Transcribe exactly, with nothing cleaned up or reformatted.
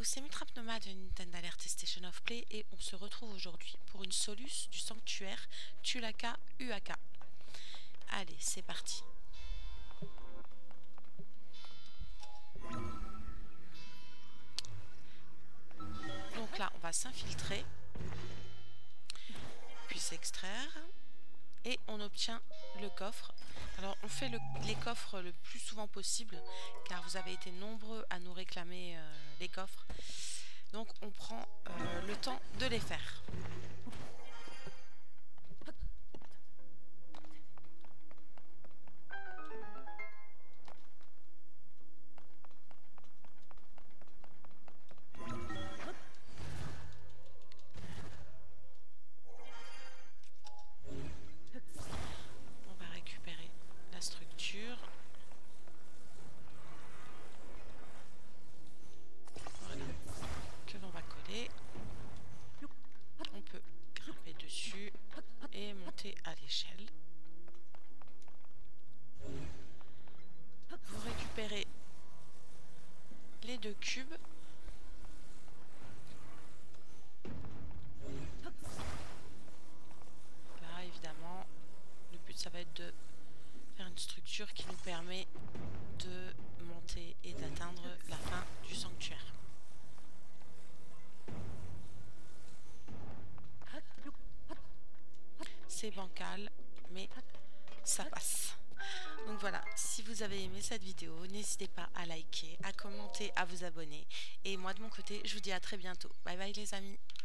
Hello, c'est Mutrap Nomade de Nintendo Alert Station of Play et on se retrouve aujourd'hui pour une Solus du sanctuaire Tulaka Uaka. Allez, c'est parti. Donc là, on va s'infiltrer, puis s'extraire et on obtient le coffre. Alors on fait le, les coffres le plus souvent possible car vous avez été nombreux à nous réclamer euh, les coffres. Donc on prend euh, le temps de les faire. On va récupérer la structure. Voilà, que l'on va coller. On peut grimper dessus et monter à l'échelle. Vous récupérez les deux cubes. Là, évidemment, le but, ça va être de faire une structure qui nous permet de monter et d'atteindre la fin du sanctuaire. C'est bancal, mais ça passe. Donc voilà, si vous avez aimé cette vidéo, n'hésitez pas à liker, à commenter, à vous abonner. Et moi de mon côté, je vous dis à très bientôt. Bye bye les amis.